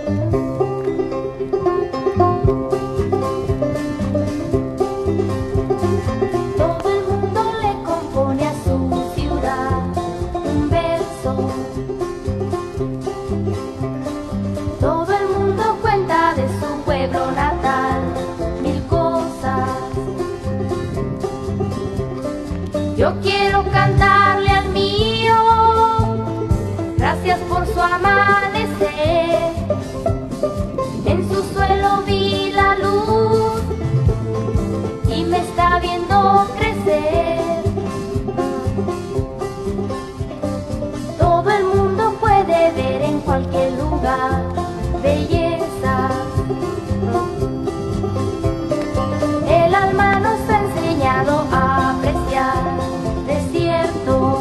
Yo quiero cantarle al mío, gracias por su amanecer. En su suelo vi la luz y me está viendo crecer. Todo el mundo puede ver en cualquier lugar belleza. El alma nos ha enseñado a apreciar desiertos.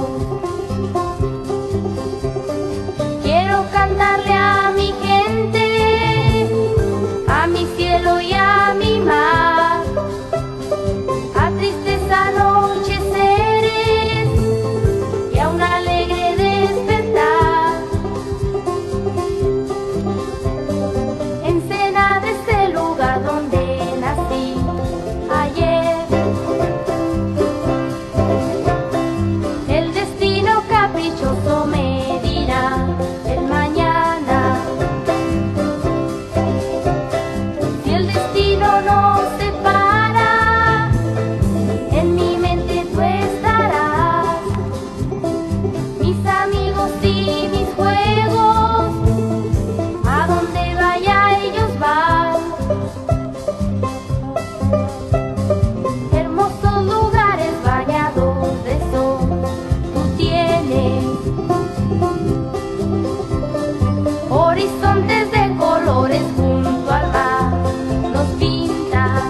Quiero cantarle a mi gente, a mi cielo y a mi mar, a tristes anocheceres y a un alegre despertar. Ensenada es el lugar donde nací ayer. El destino caprichoso me dirá el mañana. Si el destino nos separa, en mi mente tú estarás. Mis amigos y mis juegos, a donde vaya ellos van. Hermosos lugares bañados de sol tú tienes, horizontes de colores junto al mar los pintas,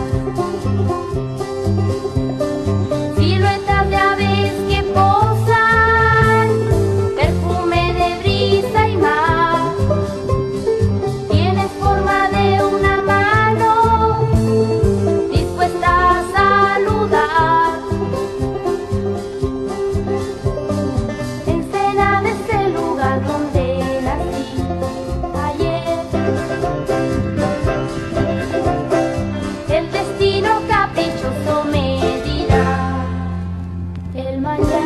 siluetas de aves que posan, perfume de brisa y mar. Tienes forma de una mano dispuesta a saludar. Ensenada es el lugar donde nací ayer. El destino caprichoso me dirá el mañana.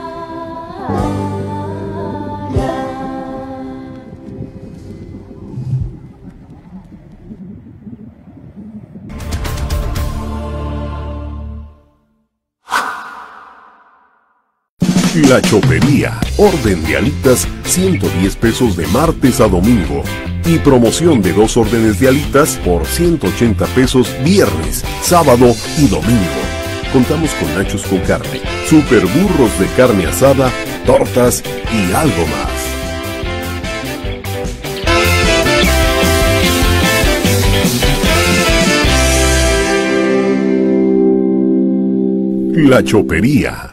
La Chopería, orden de alitas 110 pesos de martes a domingo y promoción de 2 órdenes de alitas por 180 pesos viernes, sábado y domingo. Contamos con nachos con carne, super burros de carne asada, tortas y algo más. La Chopería.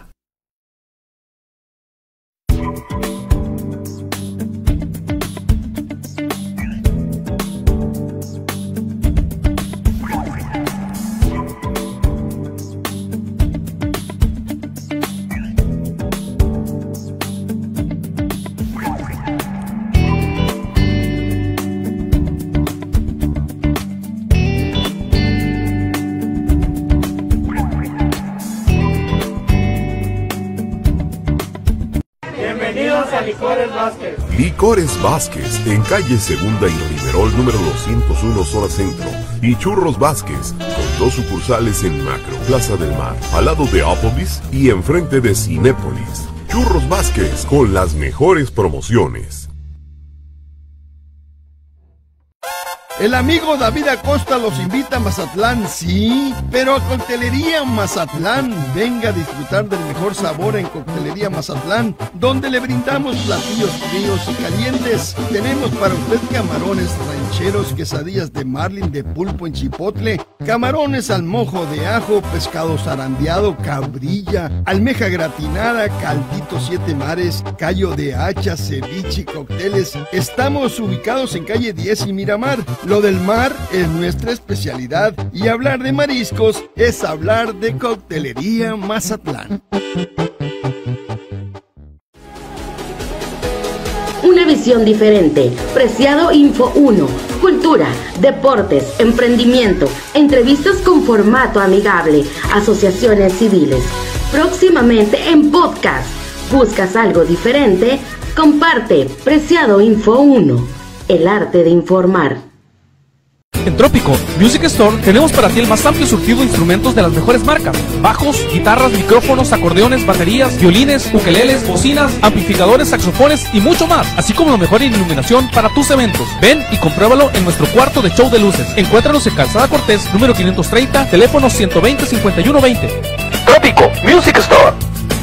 Bienvenidos a Licores Vázquez. Licores Vázquez, en calle Segunda y Riverol número 201 zona centro. Y Churros Vázquez, con 2 sucursales en Macro, Plaza del Mar, al lado de Applebee's y enfrente de Cinépolis. Churros Vázquez, con las mejores promociones. El amigo David Acosta los invita a Mazatlán, sí, pero a Coctelería Mazatlán. Venga a disfrutar del mejor sabor en Coctelería Mazatlán, donde le brindamos platillos fríos y calientes. Tenemos para usted camarones rancheros, quesadillas de marlin, de pulpo en chipotle, camarones al mojo de ajo, pescado zarandeado, cabrilla, almeja gratinada, caldito 7 mares, callo de hacha, ceviche y cócteles. Estamos ubicados en calle 10 y Miramar. Lo del mar es nuestra especialidad y hablar de mariscos es hablar de Coctelería Mazatlán. una visión diferente. Preciado Info 1. Cultura, deportes, emprendimiento, entrevistas con formato amigable, asociaciones civiles. Próximamente en podcast. ¿Buscas algo diferente? Comparte. Preciado Info 1. El arte de informar. En Trópico Music Store tenemos para ti el más amplio surtido de instrumentos de las mejores marcas: bajos, guitarras, micrófonos, acordeones, baterías, violines, ukeleles, bocinas, amplificadores, saxofones y mucho más, así como la mejor iluminación para tus eventos. Ven y compruébalo en nuestro cuarto de show de luces. Encuéntranos en Calzada Cortés, número 530, teléfono 120-5120. Trópico Music Store.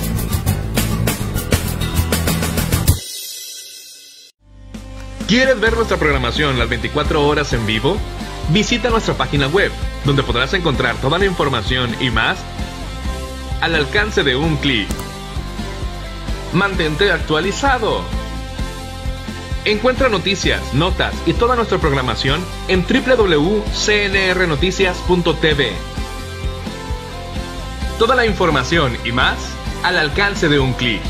¿Quieres ver nuestra programación las 24 horas en vivo? Visita nuestra página web, donde podrás encontrar toda la información y más al alcance de un clic. Mantente actualizado. Encuentra noticias, notas y toda nuestra programación en www.cnrnoticias.tv. Toda la información y más al alcance de un clic.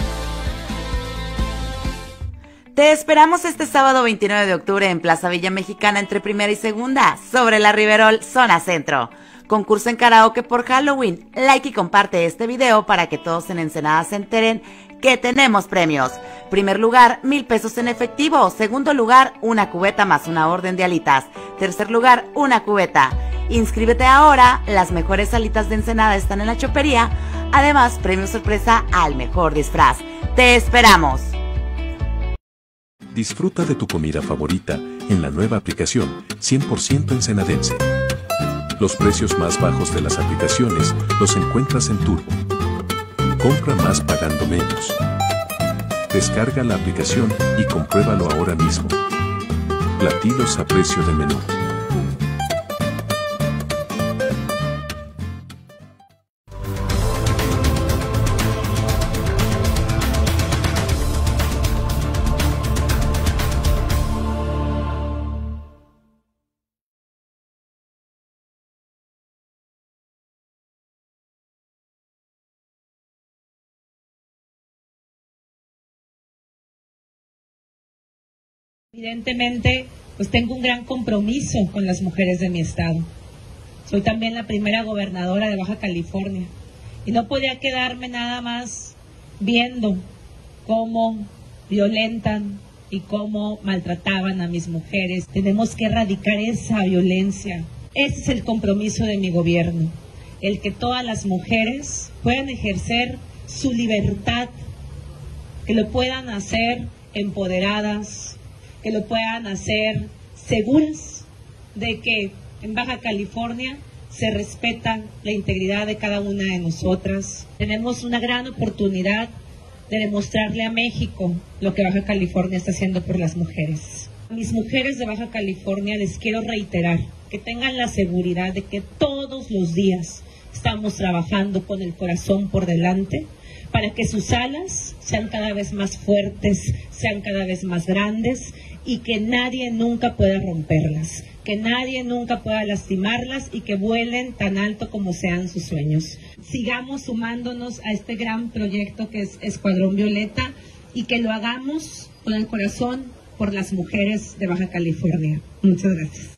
Te esperamos este sábado 29 de octubre en Plaza Villa Mexicana entre primera y segunda, sobre la Riverol, zona centro. Concurso en karaoke por Halloween. Like y comparte este video para que todos en Ensenada se enteren que tenemos premios. Primer lugar, 1,000 pesos en efectivo. Segundo lugar, una cubeta más una orden de alitas. Tercer lugar, una cubeta. Inscríbete ahora, las mejores alitas de Ensenada están en la chopería. Además, premio sorpresa al mejor disfraz. ¡Te esperamos! Disfruta de tu comida favorita en la nueva aplicación 100% ensenadense. Los precios más bajos de las aplicaciones los encuentras en Turbo. Compra más pagando menos. Descarga la aplicación y compruébalo ahora mismo. Platillos a precio de menú. Evidentemente, pues tengo un gran compromiso con las mujeres de mi estado. Soy también la primera gobernadora de Baja California y no podía quedarme nada más viendo cómo violentan y cómo maltrataban a mis mujeres. Tenemos que erradicar esa violencia. Ese es el compromiso de mi gobierno, el que todas las mujeres puedan ejercer su libertad, que lo puedan hacer empoderadas, que lo puedan hacer seguras de que en Baja California se respeta la integridad de cada una de nosotras. Tenemos una gran oportunidad de demostrarle a México lo que Baja California está haciendo por las mujeres. A mis mujeres de Baja California les quiero reiterar que tengan la seguridad de que todos los días estamos trabajando con el corazón por delante para que sus alas sean cada vez más fuertes, sean cada vez más grandes y que nadie nunca pueda romperlas, que nadie nunca pueda lastimarlas y que vuelen tan alto como sean sus sueños. Sigamos sumándonos a este gran proyecto que es Escuadrón Violeta y que lo hagamos con el corazón por las mujeres de Baja California. Muchas gracias.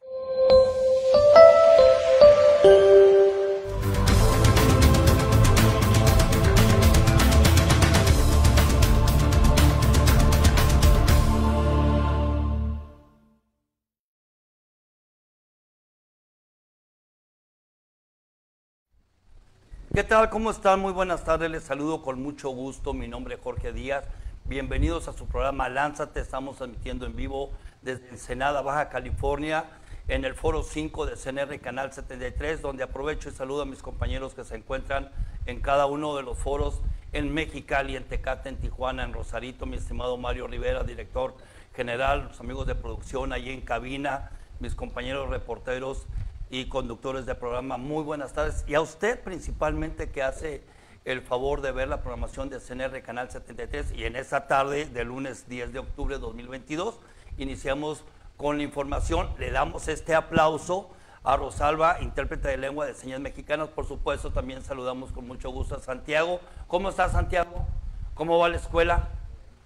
¿Qué tal? ¿Cómo están? Muy buenas tardes, les saludo con mucho gusto, mi nombre es Jorge Díaz, bienvenidos a su programa Lánzate, estamos transmitiendo en vivo desde Ensenada, Baja California, en el Foro 5 de CNR Canal 73, donde aprovecho y saludo a mis compañeros que se encuentran en cada uno de los foros, en Mexicali, en Tecate, en Tijuana, en Rosarito, mi estimado Mario Rivera, director general, los amigos de producción allí en cabina, mis compañeros reporteros y conductores de programa, muy buenas tardes. Y a usted principalmente que hace el favor de ver la programación de CNR Canal 73 y en esta tarde del lunes 10 de octubre de 2022 iniciamos con la información. Le damos este aplauso a Rosalba, intérprete de lengua de señas mexicanas. Por supuesto también saludamos con mucho gusto a Santiago. ¿Cómo está Santiago? ¿Cómo va la escuela?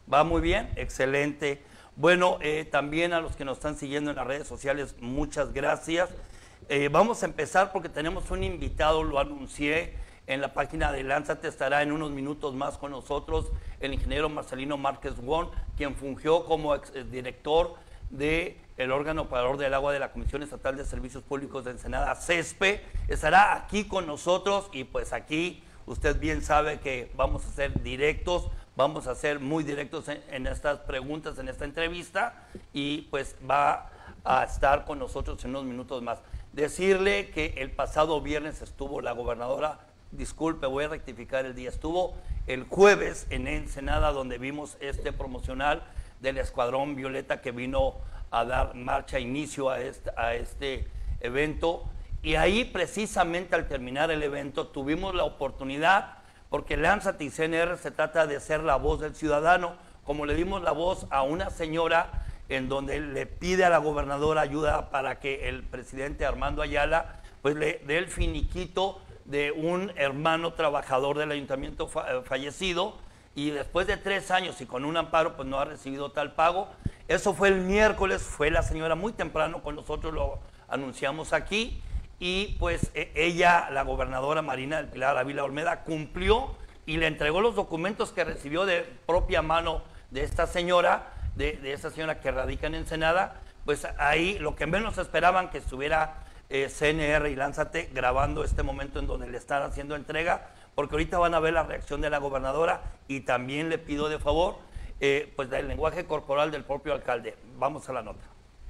¿Va muy bien? Excelente. Bueno, también a los que nos están siguiendo en las redes sociales, muchas gracias. Vamos a empezar porque tenemos un invitado, lo anuncié en la página de Lánzate, estará en unos minutos más con nosotros el ingeniero Marcelino Márquez Wong, quien fungió como director del órgano operador del agua de la Comisión Estatal de Servicios Públicos de Ensenada, CESPE. Estará aquí con nosotros y pues aquí usted bien sabe que vamos a ser directos, vamos a ser muy directos en estas preguntas, en esta entrevista, y pues va a estar con nosotros en unos minutos más. Decirle que el pasado viernes estuvo la gobernadora, disculpe, voy a rectificar el día, estuvo el jueves en Ensenada, donde vimos este promocional del Escuadrón Violeta que vino a dar marcha, inicio a este evento, y ahí precisamente al terminar el evento tuvimos la oportunidad, porque Lánzate y CNR se trata de ser la voz del ciudadano, como le dimos la voz a una señora en donde le pide a la gobernadora ayuda para que el presidente Armando Ayala pues le dé el finiquito de un hermano trabajador del ayuntamiento fallecido, y después de 3 años y con un amparo pues no ha recibido tal pago. Eso fue el miércoles, fue la señora muy temprano, con nosotros lo anunciamos aquí, y pues ella, la gobernadora Marina del Pilar Ávila Olmeda, cumplió y le entregó los documentos que recibió de propia mano de esta señora, de esa señora que radica en Ensenada. Pues ahí lo que menos esperaban que estuviera CNR y Lánzate grabando este momento en donde le están haciendo entrega, porque ahorita van a ver la reacción de la gobernadora, y también le pido de favor pues del lenguaje corporal del propio alcalde. Vamos a la nota.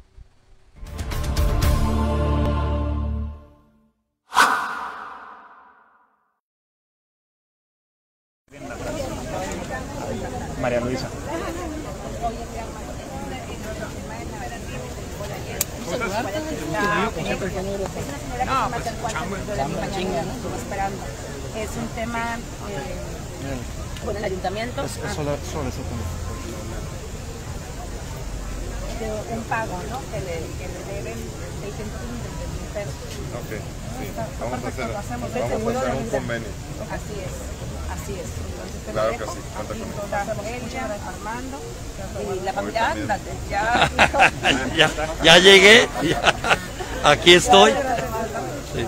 María Luisa. Es un tema con el ayuntamiento. De un pago, ¿no? Que le deben 633,000 pesos. Ok, sí. Vamos a hacer un convenio. Así es. Entonces, claro que sí. Ella, Armando, y la familia, ya llegué, aquí estoy. Sí.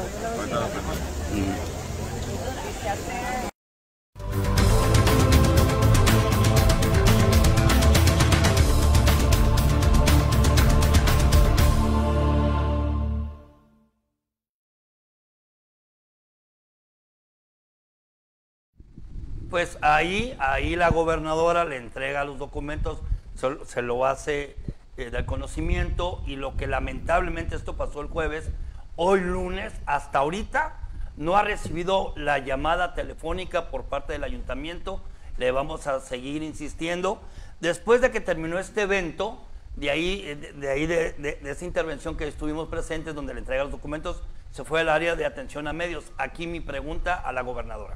Pues ahí la gobernadora le entrega los documentos, se lo hace del conocimiento, y lo que lamentablemente esto pasó el jueves, hoy lunes, hasta ahorita no ha recibido la llamada telefónica por parte del ayuntamiento. Le vamos a seguir insistiendo. Después de que terminó este evento, de esa intervención que estuvimos presentes, donde le entrega los documentos, se fue al área de atención a medios. Aquí mi pregunta a la gobernadora.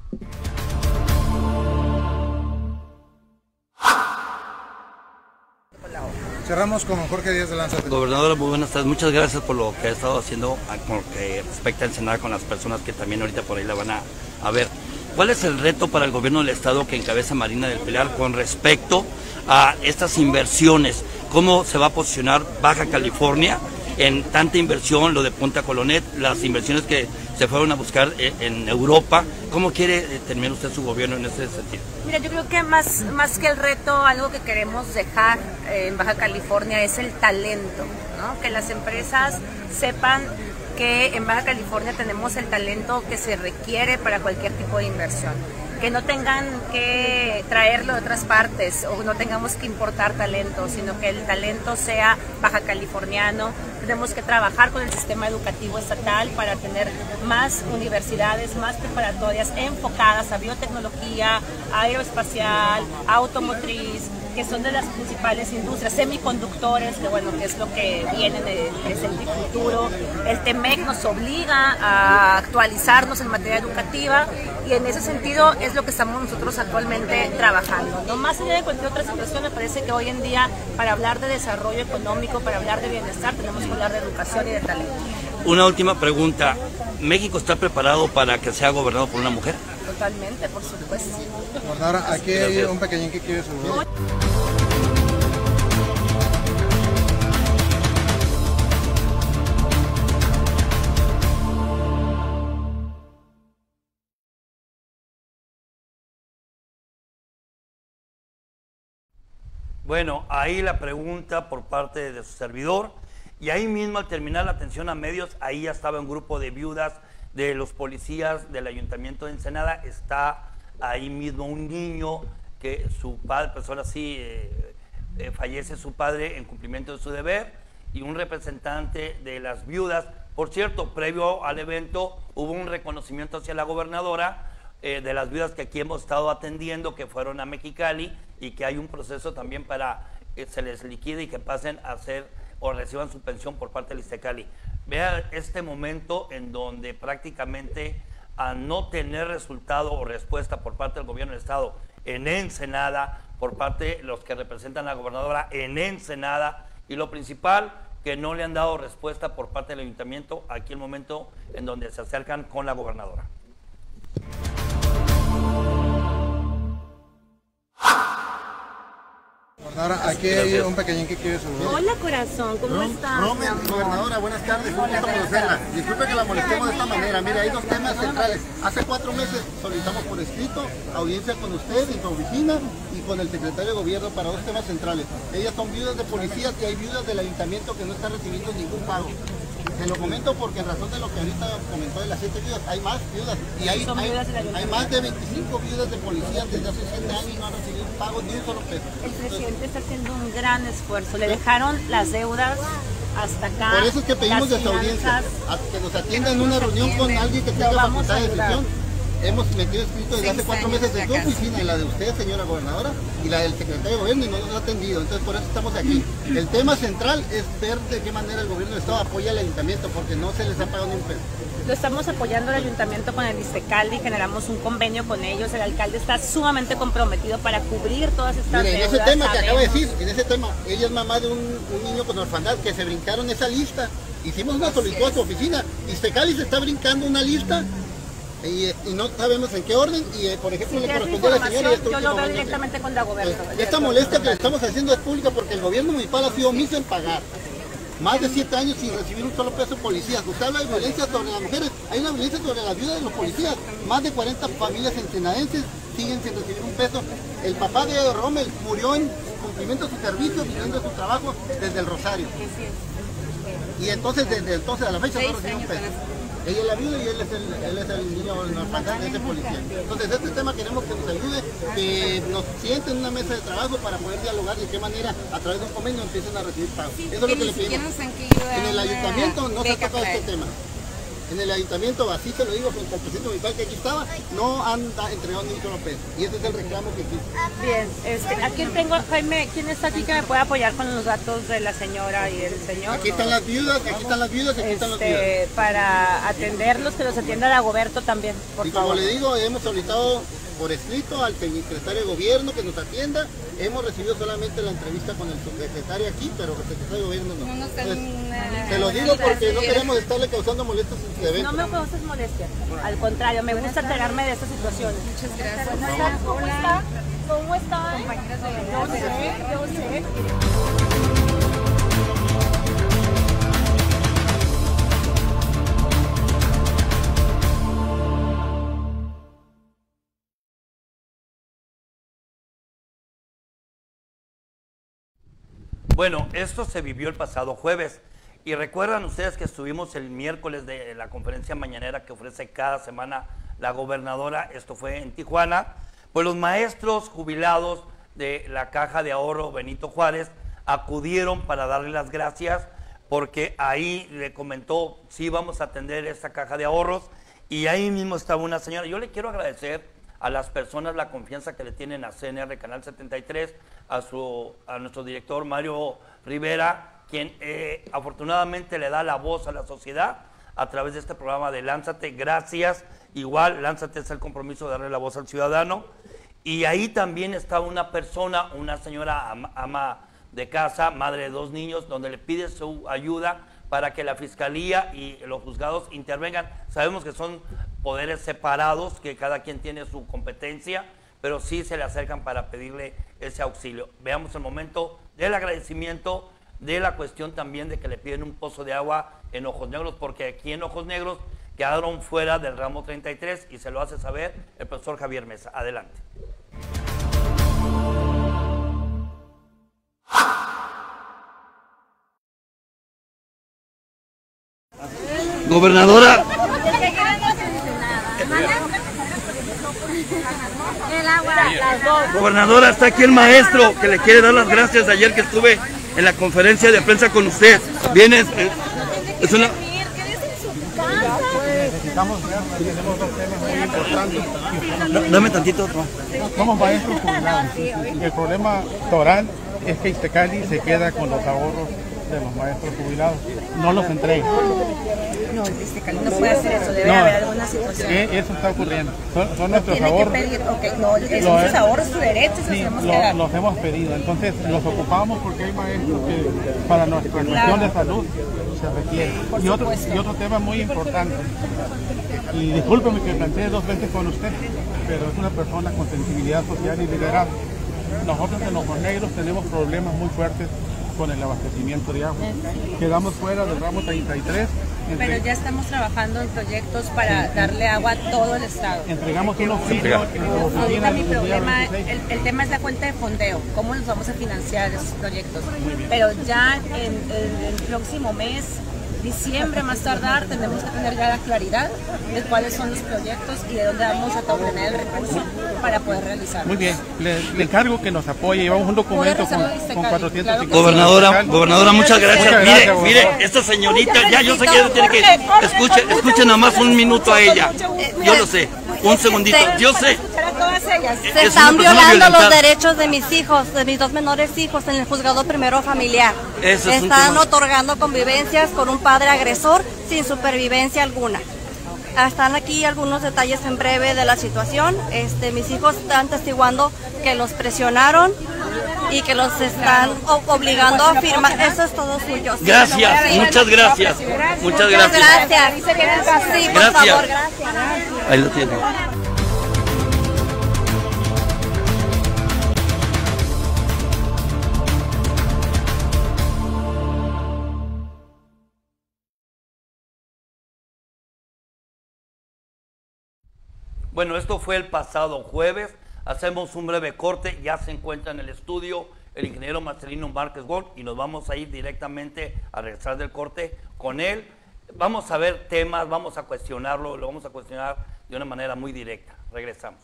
Cerramos con Jorge Díaz de Lánzate. Gobernadora, muy buenas tardes. Muchas gracias por lo que ha estado haciendo con lo que respecta a Ensenada, con las personas que también ahorita por ahí la van a ver. ¿Cuál es el reto para el gobierno del estado que encabeza Marina del Pilar con respecto a estas inversiones? ¿Cómo se va a posicionar Baja California en tanta inversión, lo de Punta Colonet, las inversiones que se fueron a buscar en Europa? ¿Cómo quiere terminar usted su gobierno en ese sentido? Mira, yo creo que más que el reto, algo que queremos dejar en Baja California es el talento, ¿no? Que las empresas sepan que en Baja California tenemos el talento que se requiere para cualquier tipo de inversión. Que no tengan que traerlo de otras partes o no tengamos que importar talento, sino que el talento sea baja californiano. Tenemos que trabajar con el sistema educativo estatal para tener más universidades, más preparatorias enfocadas a biotecnología, aeroespacial, automotriz, que son de las principales industrias, semiconductores, que bueno, que es lo que viene de presente y futuro. El TEMEC nos obliga a actualizarnos en materia educativa, y en ese sentido es lo que estamos nosotros actualmente trabajando, ¿no? Más allá de cualquier otra situación, me parece que hoy en día, para hablar de desarrollo económico, para hablar de bienestar, tenemos que hablar de educación y de talento. Una última pregunta. ¿México está preparado para que sea gobernado por una mujer? Totalmente, por supuesto. Gobernadora, aquí hay un pequeñín que quiere saludar. Bueno, ahí la pregunta por parte de su servidor, y ahí mismo al terminar la atención a medios, ahí ya estaba un grupo de viudas de los policías del Ayuntamiento de Ensenada, está ahí mismo un niño que su padre, pues ahora sí, fallece su padre en cumplimiento de su deber, y un representante de las viudas. Por cierto, previo al evento hubo un reconocimiento hacia la gobernadora de las viudas que aquí hemos estado atendiendo, que fueron a Mexicali, y que hay un proceso también para que se les liquide y que pasen a hacer o reciban su pensión por parte del Iztacali. Vea este momento en donde prácticamente a no tener resultado o respuesta por parte del gobierno del estado en Ensenada, por parte de los que representan a la gobernadora en Ensenada, y lo principal, que no le han dado respuesta por parte del ayuntamiento aquí el momento en donde se acercan con la gobernadora. Gobernadora, aquí hay un pequeñín que quiere saludar. Hola, corazón, ¿cómo estás? Gobernadora, buenas tardes, un gusto conocerla. Disculpe que la molestemos de esta manera. Mire, hay dos temas centrales. Hace 4 meses solicitamos por escrito audiencia con usted en su oficina y con el secretario de gobierno para 2 temas centrales. Ellas son viudas de policías y hay viudas del ayuntamiento que no están recibiendo ningún pago. Se lo comento porque en razón de lo que ahorita comentó de las 7 viudas, hay más viudas y hay más de 25 viudas de policías desde hace 7 años y no han recibido pago ni un solo peso. El presidente está haciendo un gran esfuerzo, le dejaron las deudas hasta acá. Por eso es que pedimos de su audiencia, que nos atiendan en una reunión con alguien que tenga facultad de decisión. Hemos metido escrito desde hace 4 meses en su oficina, en la de usted, señora gobernadora, y la del secretario de gobierno, y no nos ha atendido. Entonces, por eso estamos aquí. El tema central es ver de qué manera el gobierno del estado apoya al ayuntamiento, porque no se les ha pagado ni un peso. Lo estamos apoyando al ayuntamiento con el Iztacali, generamos un convenio con ellos, el alcalde está sumamente comprometido para cubrir todas estas deudas. En ese tema que acaba de decir, en ese tema, ella es mamá de un niño con orfandad que se brincaron esa lista. Hicimos una solicitud a su oficina, Iztacali se está brincando una lista y no sabemos en qué orden, y por ejemplo le correspondió a la señora. Yo lo veo directamente con la gobernadora. Esta molestia que le estamos haciendo es pública porque el gobierno municipal ha sido omiso en pagar. Más de 7 años sin recibir un solo peso de policías. Usted habla de violencia sobre las mujeres, hay una violencia sobre las viudas de los policías. Más de 40 familias ensenadenses siguen sin recibir un peso. El papá de Rommel murió en cumplimiento de su servicio, viviendo de su trabajo desde el Rosario. Y entonces, desde entonces a la fecha no recibió un peso. Ella es la viuda y él es el niño orfandad de ese policía. Entonces, este tema queremos que nos ayude, que nos sienten en una mesa de trabajo para poder dialogar de qué manera, a través de un convenio, empiecen a recibir pagos. Eso es lo que le pedimos. En el ayuntamiento no se ha tocado este tema. En el ayuntamiento, así se lo digo frente al presidente municipal que aquí estaba, no han entregado ni un solo peso. Y ese es el reclamo que existe. Bien, aquí tengo, Jaime, ¿quién está aquí que me puede apoyar con los datos de la señora y el señor? Aquí están las viudas, aquí están las viudas, aquí están las viudas. Para atenderlos, que los atienda Dagoberto también, por favor. Como le digo, hemos solicitado por escrito al secretario de gobierno que nos atienda. Hemos recibido solamente la entrevista con el subsecretario aquí, pero el secretario de gobierno no. Entonces, se lo digo porque no queremos estarle causando molestias en su evento. No me causas molestias, al contrario, me gusta enterarme de estas situaciones. Muchas gracias. ¿Cómo está? ¿Cómo está? Compañeras de yo sé. Bueno, esto se vivió el pasado jueves y recuerdan ustedes que estuvimos el miércoles de la conferencia mañanera que ofrece cada semana la gobernadora, esto fue en Tijuana, pues los maestros jubilados de la Caja de Ahorro Benito Juárez acudieron para darle las gracias porque ahí le comentó, sí vamos a atender esta caja de ahorros, y ahí mismo estaba una señora. Yo le quiero agradecer a las personas la confianza que le tienen a CNR Canal 73, a nuestro director Mario Rivera, quien afortunadamente le da la voz a la sociedad a través de este programa de Lánzate. Gracias. Igual, Lánzate es el compromiso de darle la voz al ciudadano. Y ahí también está una persona, una señora ama de casa, madre de 2 niños, donde le pide su ayuda para que la fiscalía y los juzgados intervengan. Sabemos que son poderes separados, que cada quien tiene su competencia, pero sí se le acercan para pedirle ese auxilio. Veamos el momento del agradecimiento, de la cuestión también de que le piden un pozo de agua en Ojos Negros, porque aquí en Ojos Negros quedaron fuera del ramo 33 y se lo hace saber el profesor Javier Mesa. Adelante. Gobernadora. Gobernadora, está aquí el maestro que le quiere dar las gracias ayer que estuve en la conferencia de prensa con usted. Viene, es una... Necesitamos ver, tenemos dos temas muy importantes. Dame tantito otro. Somos maestros jubilados. El problema toral es que Iztacali se queda con los ahorros de los maestros jubilados. No los entrega. No, Iztacali no puede hacer eso, debe haber alguna situación. Eso está ocurriendo. Son nuestros ahorros. Esos ahorros, su derecho, sí, los hemos pedido. Entonces los ocupamos porque hay maestros que para nuestra cuestión de salud se requiere. Y otro tema muy importante. Y discúlpeme que plantee dos veces con usted, pero es una persona con sensibilidad social y liderazgo. Nosotros en Ojos Negros tenemos problemas muy fuertes con el abastecimiento de agua. Quedamos fuera del ramo 33. Pero ya estamos trabajando en proyectos para darle agua a todo el estado. Entregamos unos filtros. Ahorita mi problema, el tema es la cuenta de fondeo, cómo nos vamos a financiar esos proyectos. Pero ya en el próximo mes, diciembre más tardar, tenemos que tener ya la claridad de cuáles son los proyectos y de dónde vamos a obtener el recurso para poder realizarlos. Muy bien, le encargo que nos apoye. Llevamos un documento con 450. Gobernadora, muchas gracias. Mire, esta señorita, ya yo sé que ella tiene que... Escuchen nada más un minuto a ella. Yo lo sé. Un segundito. Yo sé. Se están violando los derechos de mis hijos, de mis dos menores hijos en el juzgado primero familiar. Están otorgando convivencias con un padre agresor sin supervivencia alguna. Están aquí algunos detalles en breve de la situación. Mis hijos están testiguando que los presionaron y que los están obligando a firmar. Eso es todo suyo. Gracias, muchas gracias. Muchas gracias. Sí, por favor, gracias. Ahí lo tiene. Bueno, esto fue el pasado jueves. Hacemos un breve corte. Ya se encuentra en el estudio el ingeniero Marcelino Márquez Gold y nos vamos a ir directamente a regresar del corte con él. Vamos a ver temas, vamos a cuestionarlo, lo vamos a cuestionar de una manera muy directa. Regresamos.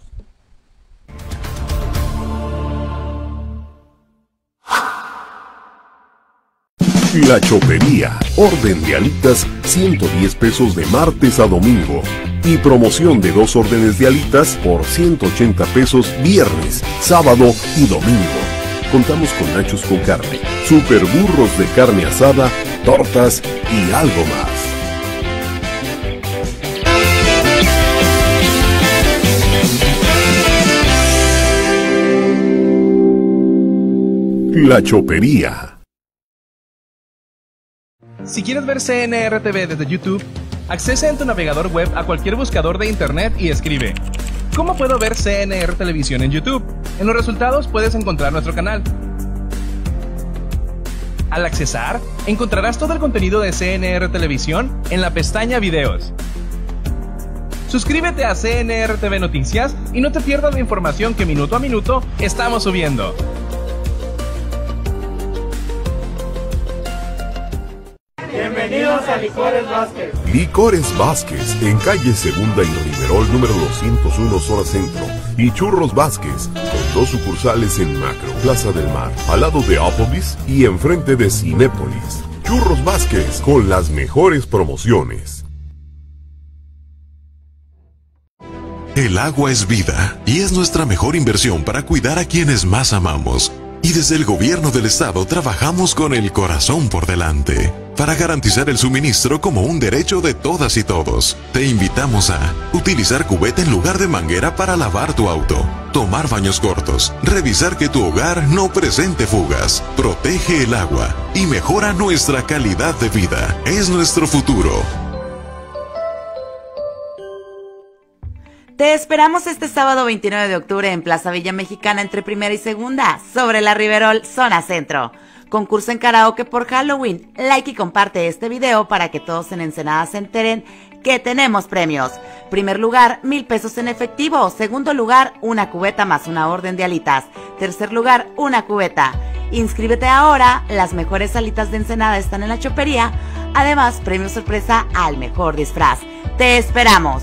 La Chopería, orden de alitas, 110 pesos de martes a domingo. Y promoción de 2 órdenes de alitas por 180 pesos viernes, sábado y domingo. Contamos con nachos con carne, super burros de carne asada, tortas y algo más. La Chopería. Si quieres ver CNR TV desde YouTube, accesa en tu navegador web a cualquier buscador de internet y escribe ¿cómo puedo ver CNR Televisión en YouTube? En los resultados puedes encontrar nuestro canal. Al accesar, encontrarás todo el contenido de CNR Televisión en la pestaña Videos. Suscríbete a CNR TV Noticias y no te pierdas la información que minuto a minuto estamos subiendo. Bienvenidos a Licores Vázquez. Licores Vázquez, en calle Segunda y Riverol número 201 zona centro. Y Churros Vázquez, con 2 sucursales en Macro, Plaza del Mar, al lado de Applebee's y enfrente de Cinépolis. Churros Vázquez, con las mejores promociones. El agua es vida y es nuestra mejor inversión para cuidar a quienes más amamos. Y desde el gobierno del estado trabajamos con el corazón por delante, para garantizar el suministro como un derecho de todas y todos. Te invitamos a utilizar cubeta en lugar de manguera para lavar tu auto, tomar baños cortos, revisar que tu hogar no presente fugas, protege el agua y mejora nuestra calidad de vida. Es nuestro futuro. Te esperamos este sábado 29 de octubre en Plaza Villa Mexicana entre primera y segunda, sobre la Riverol, zona centro. Concurso en karaoke por Halloween. Like y comparte este video para que todos en Ensenada se enteren que tenemos premios. Primer lugar, 1,000 pesos en efectivo. Segundo lugar, una cubeta más una orden de alitas. Tercer lugar, una cubeta. Inscríbete ahora, las mejores alitas de Ensenada están en la chopería. Además, premio sorpresa al mejor disfraz. ¡Te esperamos!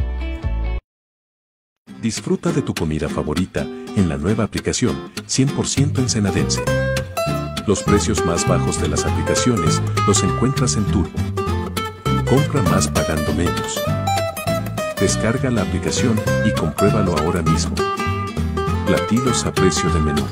Disfruta de tu comida favorita en la nueva aplicación 100% ensenadense. Los precios más bajos de las aplicaciones los encuentras en Turbo. Compra más pagando menos. Descarga la aplicación y compruébalo ahora mismo. Platillos a precio de menú.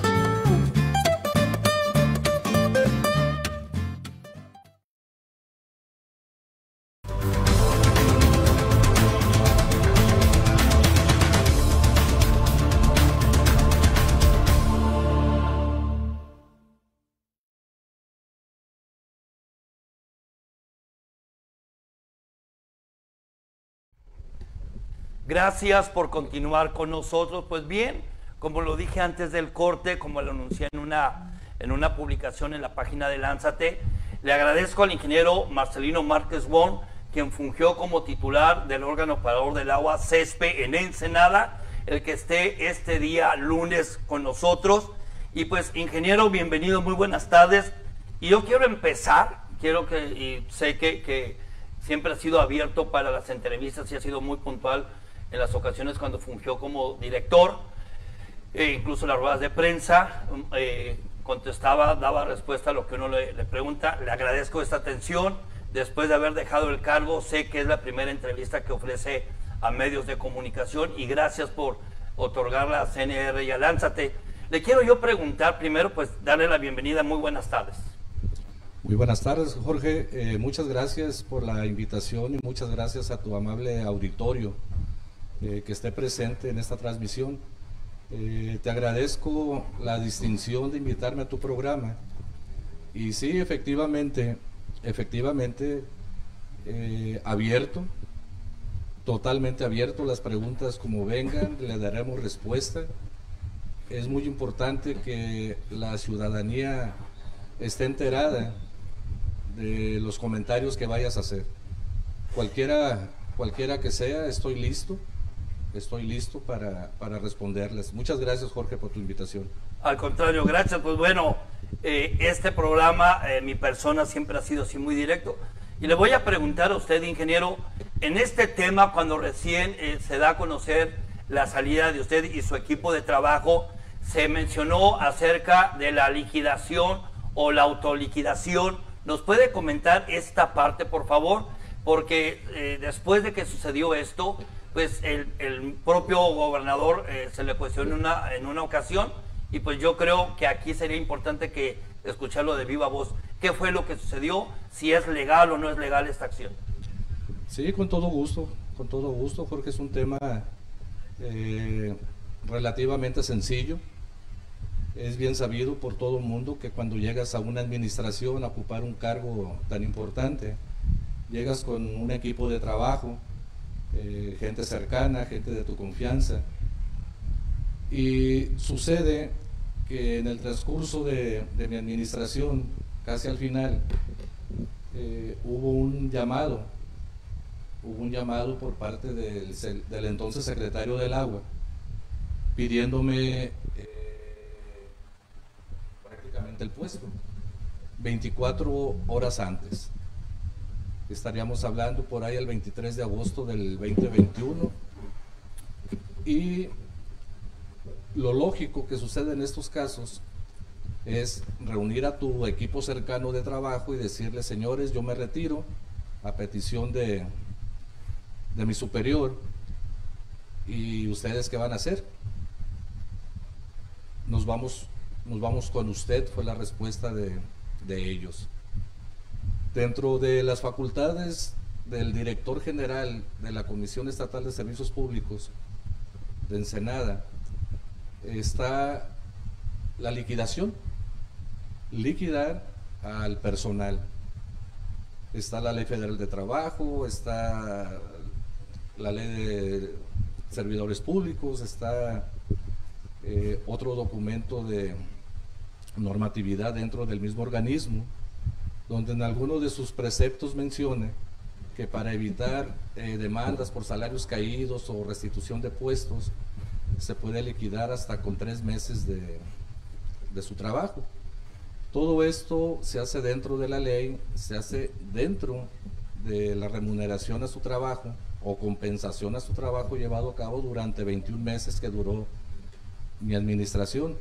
Gracias por continuar con nosotros. Pues bien, como lo dije antes del corte, como lo anuncié en una publicación en la página de Lánzate, le agradezco al ingeniero Marcelino Márquez Wong, quien fungió como titular del órgano operador del agua CESPE en Ensenada, el que esté este día lunes con nosotros. Y pues, ingeniero, bienvenido, muy buenas tardes. Y yo quiero empezar, y sé que siempre ha sido abierto para las entrevistas y ha sido muy puntual en las ocasiones cuando fungió como director, incluso las ruedas de prensa, contestaba, daba respuesta a lo que uno le pregunta. Le agradezco esta atención. Después de haber dejado el cargo, sé que es la primera entrevista que ofrece a medios de comunicación y gracias por otorgarla a CNR y a Lánzate. Le quiero yo preguntar primero, pues darle la bienvenida. Muy buenas tardes. Muy buenas tardes, Jorge. Muchas gracias por la invitación y muchas gracias a tu amable auditorio que esté presente en esta transmisión. Te agradezco la distinción de invitarme a tu programa. Y sí, efectivamente, abierto, totalmente abierto, las preguntas como vengan, le daremos respuesta. Es muy importante que la ciudadanía esté enterada de los comentarios que vayas a hacer. Cualquiera que sea, estoy listo para responderles. Muchas gracias, Jorge, por tu invitación. Al contrario, gracias. Pues bueno, este programa, mi persona siempre ha sido así muy directo. Y le voy a preguntar a usted, ingeniero, en este tema, cuando recién se da a conocer la salida de usted y su equipo de trabajo, se mencionó acerca de la liquidación o la autoliquidación. ¿Nos puede comentar esta parte, por favor? Porque después de que sucedió esto, pues el propio gobernador se le cuestionó en una ocasión, y pues yo creo que aquí sería importante que escucharlo de viva voz. ¿Qué fue lo que sucedió? Si es legal o no es legal esta acción. Sí, con todo gusto, Jorge. Es un tema relativamente sencillo. Es bien sabido por todo el mundo que cuando llegas a una administración a ocupar un cargo tan importante, llegas con un equipo de trabajo, gente cercana, gente de tu confianza, y sucede que en el transcurso de mi administración, casi al final, hubo un llamado por parte del entonces secretario del Agua, pidiéndome prácticamente el puesto, 24 horas antes. Estaríamos hablando por ahí el 23 de agosto del 2021, y lo lógico que sucede en estos casos es reunir a tu equipo cercano de trabajo y decirle: señores, yo me retiro a petición de mi superior, y ustedes qué van a hacer. Nos vamos con usted, fue la respuesta de ellos. Dentro de las facultades del director general de la Comisión Estatal de Servicios Públicos de Ensenada está la liquidación, liquidar al personal. Está la Ley Federal de Trabajo, está la Ley de servidores públicos, está otro documento de normatividad dentro del mismo organismo, donde en alguno de sus preceptos menciona que para evitar demandas por salarios caídos o restitución de puestos, se puede liquidar hasta con 3 meses de su trabajo. Todo esto se hace dentro de la ley, se hace dentro de la remuneración a su trabajo o compensación a su trabajo llevado a cabo durante 21 meses que duró mi administración.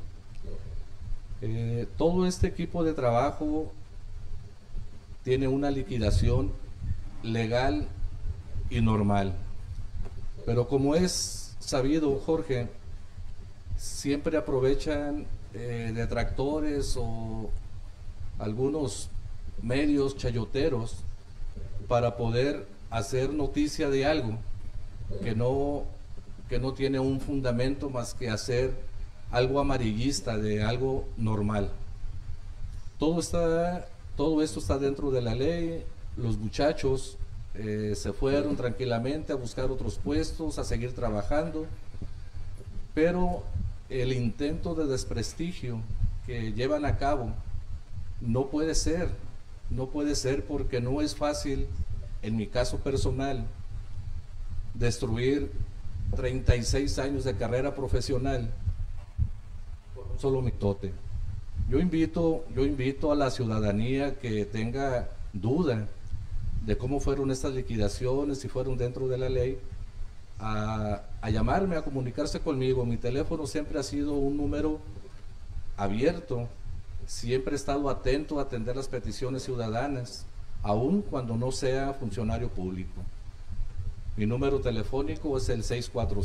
Todo este equipo de trabajo tiene una liquidación legal y normal, pero como es sabido, Jorge, siempre aprovechan detractores o algunos medios chayoteros para poder hacer noticia de algo que no tiene un fundamento más que hacer algo amarillista de algo normal. Todo esto está dentro de la ley. Los muchachos se fueron tranquilamente a buscar otros puestos, a seguir trabajando, pero el intento de desprestigio que llevan a cabo no puede ser porque no es fácil, en mi caso personal, destruir 36 años de carrera profesional por un solo mitote. Yo invito a la ciudadanía que tenga duda de cómo fueron estas liquidaciones, si fueron dentro de la ley, a llamarme, a comunicarse conmigo. Mi teléfono siempre ha sido un número abierto, siempre he estado atento a atender las peticiones ciudadanas, aun cuando no sea funcionario público. Mi número telefónico es el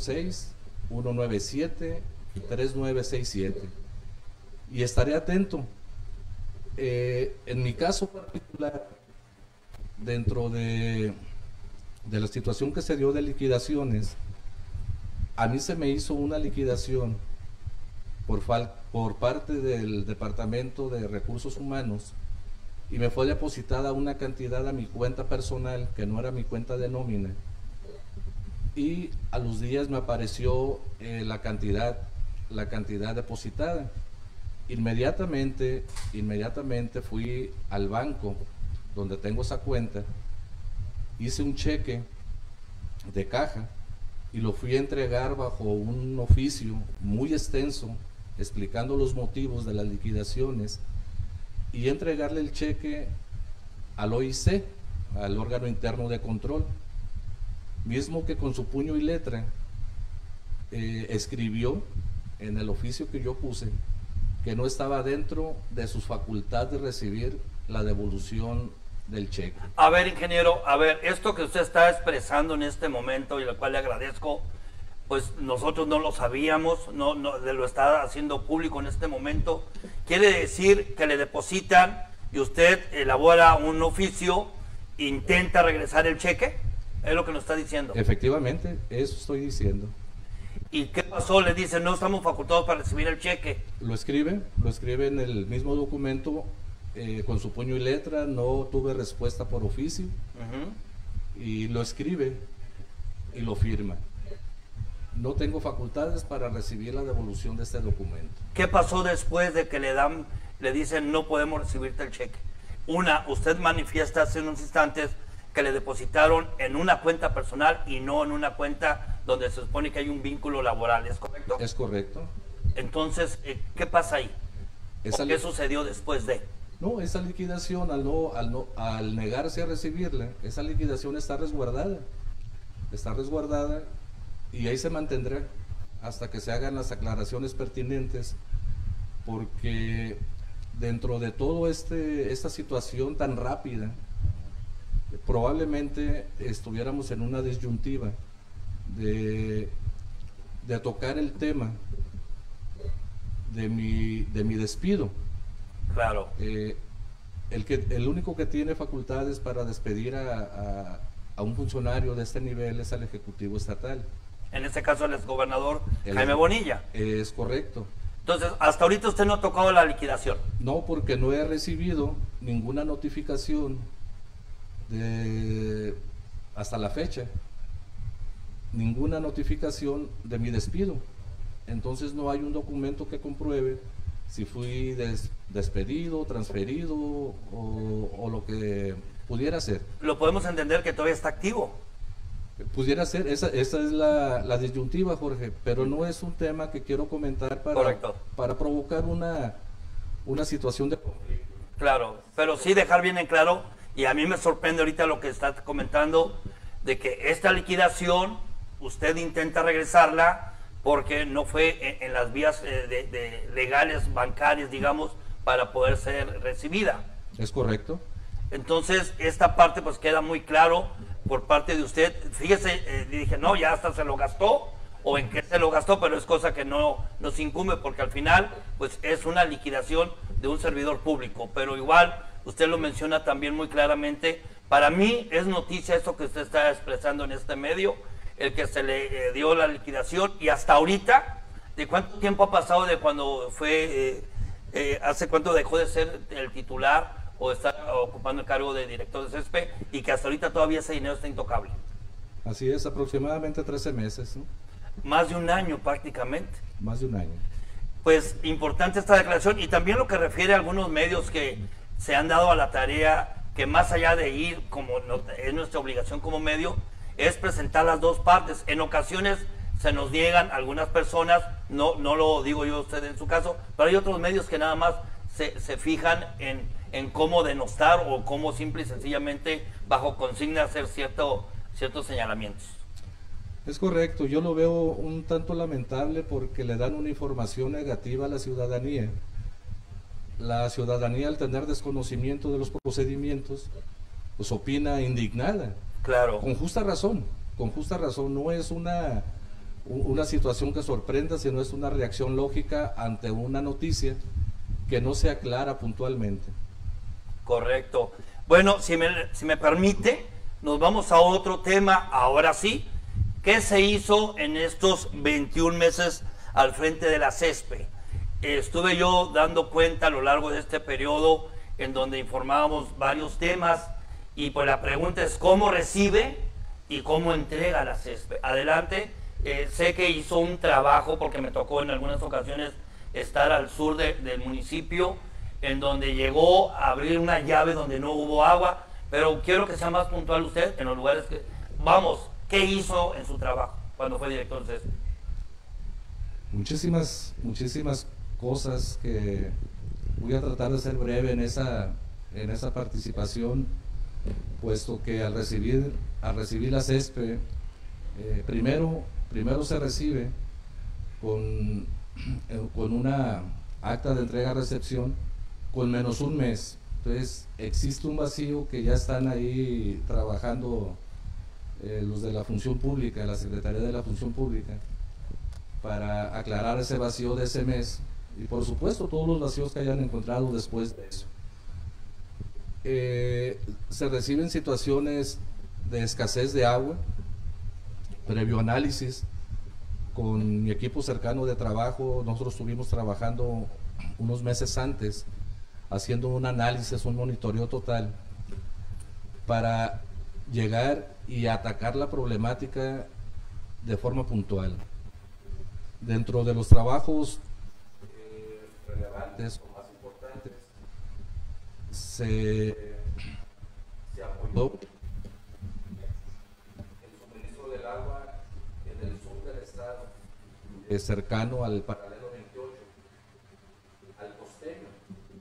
646-197-3967 y estaré atento. En mi caso particular, dentro de la situación que se dio de liquidaciones, a mí se me hizo una liquidación por parte del Departamento de Recursos Humanos y me fue depositada una cantidad a mi cuenta personal que no era mi cuenta de nómina, y a los días me apareció la cantidad depositada. Inmediatamente fui al banco donde tengo esa cuenta, hice un cheque de caja y lo fui a entregar bajo un oficio muy extenso explicando los motivos de las liquidaciones y entregarle el cheque al OIC, al órgano interno de control, mismo que con su puño y letra escribió en el oficio que yo puse que no estaba dentro de sus facultades de recibir la devolución del cheque. A ver, ingeniero, esto que usted está expresando en este momento y lo cual le agradezco, pues nosotros no lo sabíamos, no lo está haciendo público en este momento. Quiere decir que le depositan y usted elabora un oficio, intenta regresar el cheque, es lo que nos está diciendo. Efectivamente, eso estoy diciendo. ¿Y qué pasó? Le dicen, no estamos facultados para recibir el cheque. Lo escribe en el mismo documento con su puño y letra, no tuve respuesta por oficio, y lo escribe y lo firma. No tengo facultades para recibir la devolución de este documento. ¿Qué pasó después de que le dicen no podemos recibirte el cheque? Usted manifiesta hace unos instantes que le depositaron en una cuenta personal y no en una cuenta donde se supone que hay un vínculo laboral, ¿es correcto? Es correcto. Entonces, ¿qué pasa ahí? ¿Qué sucedió después de? No, esa liquidación, al negarse a recibirla, esa liquidación está resguardada. Está resguardada y ahí se mantendrá hasta que se hagan las aclaraciones pertinentes, porque dentro de todo esta situación tan rápida, probablemente estuviéramos en una disyuntiva de tocar el tema de mi despido. Claro. El único que tiene facultades para despedir a un funcionario de este nivel es al Ejecutivo Estatal. En este caso el exgobernador Jaime Bonilla. Es correcto. Entonces, hasta ahorita usted no ha tocado la liquidación. No, porque no he recibido ninguna notificación hasta la fecha. ninguna notificación de mi despido. Entonces no hay un documento que compruebe si fui despedido, transferido o lo que pudiera ser. Lo podemos entender que todavía está activo. Pudiera ser, esa es la disyuntiva, Jorge, pero no es un tema que quiero comentar para provocar una situación de conflicto. Claro, pero sí dejar bien en claro, y a mí me sorprende ahorita lo que está comentando, de que esta liquidación, usted intenta regresarla porque no fue en las vías legales, bancarias, digamos, para poder ser recibida. Es correcto. Entonces, esta parte pues queda muy claro por parte de usted. Fíjese, dije, no, ya hasta se lo gastó, o en qué se lo gastó, pero es cosa que no nos incumbe, porque al final pues es una liquidación de un servidor público. Pero igual, usted lo menciona también muy claramente. Para mí es noticia esto que usted está expresando en este medio, el que se le dio la liquidación, y hasta ahorita, ¿de cuánto tiempo ha pasado de cuando fue, hace cuánto dejó de ser el titular o estar ocupando el cargo de director de CESPE, y que hasta ahorita todavía ese dinero está intocable? Así es, aproximadamente 13 meses, ¿no? Más de un año prácticamente. Más de un año. Pues importante esta declaración, y también lo que refiere a algunos medios que se han dado a la tarea, que más allá de ir, como es nuestra obligación como medio, es presentar las dos partes. En ocasiones se nos niegan algunas personas, no lo digo yo a usted en su caso, pero hay otros medios que nada más se fijan en cómo denostar o cómo simple y sencillamente bajo consigna hacer ciertos señalamientos. Es correcto, yo lo veo un tanto lamentable porque le dan una información negativa a la ciudadanía. La ciudadanía, al tener desconocimiento de los procedimientos, pues opina indignada. Claro. Con justa razón, no es una situación que sorprenda, sino es una reacción lógica ante una noticia que no se aclara puntualmente. Correcto. Bueno, si me permite, nos vamos a otro tema, ahora sí. ¿Qué se hizo en estos 21 meses al frente de la CESPE? Estuve yo dando cuenta a lo largo de este periodo en donde informábamos varios temas, y pues la pregunta es cómo recibe y cómo entrega la CESPE. Adelante, sé que hizo un trabajo, porque me tocó en algunas ocasiones estar al sur del municipio, en donde llegó a abrir una llave donde no hubo agua, pero quiero que sea más puntual usted en los lugares que... Vamos, ¿qué hizo en su trabajo cuando fue director de CESPE? Muchísimas cosas que voy a tratar de ser breve en esa participación, puesto que al recibir la CESPE, primero se recibe con una acta de entrega-recepción con menos un mes. Entonces existe un vacío que ya están ahí trabajando los de la función pública, la Secretaría de la Función Pública, para aclarar ese vacío de ese mes, y por supuesto todos los vacíos que hayan encontrado después de eso. Se reciben situaciones de escasez de agua. Previo análisis con mi equipo cercano de trabajo, nosotros estuvimos trabajando unos meses antes, haciendo un análisis, un monitoreo total, para llegar y atacar la problemática de forma puntual. Dentro de los trabajos relevantes o más importantes, se apoyó el suministro del agua en el sur del estado, cercano al paralelo 28, al costeño,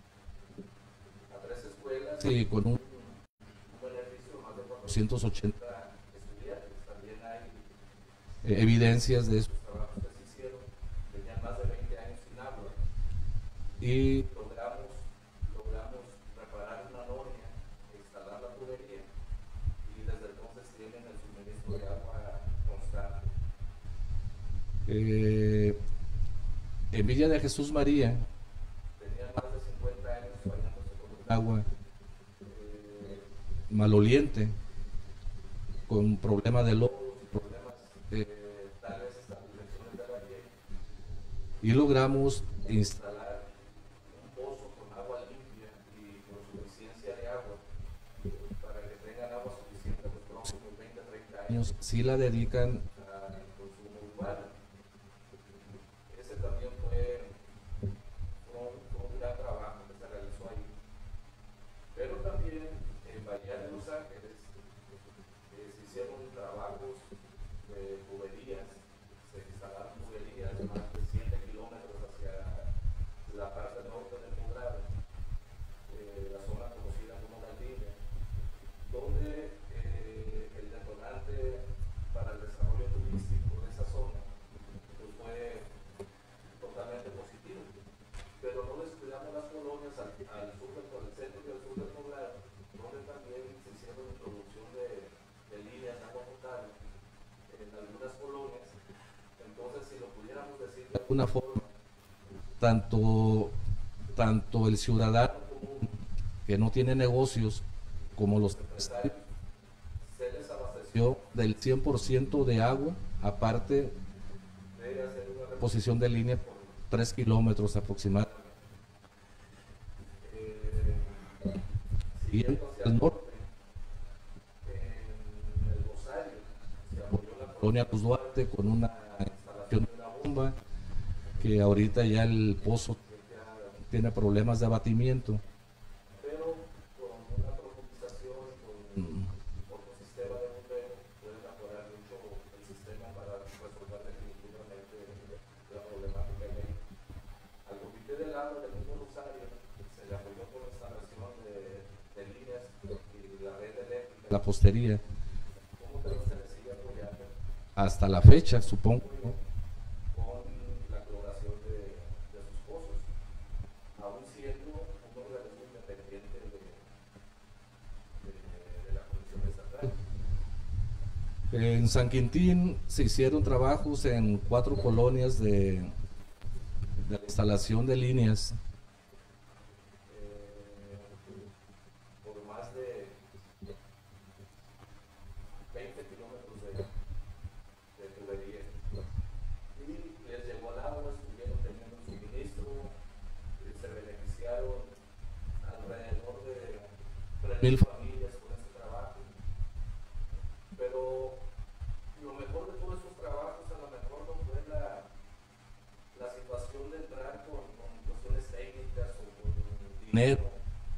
a 3 escuelas y con un beneficio de más de 480 estudiantes. También hay evidencias de esos trabajos que se hicieron. Tenían más de 20 años sin agua y logramos reparar una noria, instalar la tubería, y desde entonces tienen el suministro de agua constante. En Villa de Jesús María tenían más de 50 años bañándose con agua maloliente, con problemas de lodo, problemas tal vez infecciones de la piel, y logramos instalar un pozo con agua limpia y con suficiencia de agua para que tengan agua suficiente los próximos 20-30 años. Sí la dedican a alguna forma, tanto el ciudadano que no tiene negocios como los empresarios, se les abasteció del 100% de agua, aparte de hacer una reposición de línea por 3 kilómetros aproximadamente. Siguiendo hacia el norte, en el Rosario, se apoyó la colonia Cruz Duarte con una instalación de una bomba, que ahorita ya el pozo tiene problemas de abatimiento, pero con una profundización, con otro sistema de bombeo, puede mejorar mucho el sistema para resolver definitivamente la problemática de ahí. Al comité del agua del mismo Rosario se le apoyó con la instalación de líneas y la red eléctrica, la postería. ¿Cómo que no se le sigue apoyando? Hasta la fecha, supongo, con la cloración de sus pozos, aún siendo un organismo independiente de la Comisión Estatal. En San Quintín se hicieron trabajos en 4 colonias de la instalación de líneas por más de 20 kilómetros de tubería, y les llegó el agua, estuvieron teniendo un suministro, se beneficiaron alrededor de 3,000 familias con este trabajo. Pero lo mejor de todos esos trabajos a lo mejor no fue la situación de entrar con cuestiones técnicas o con dinero,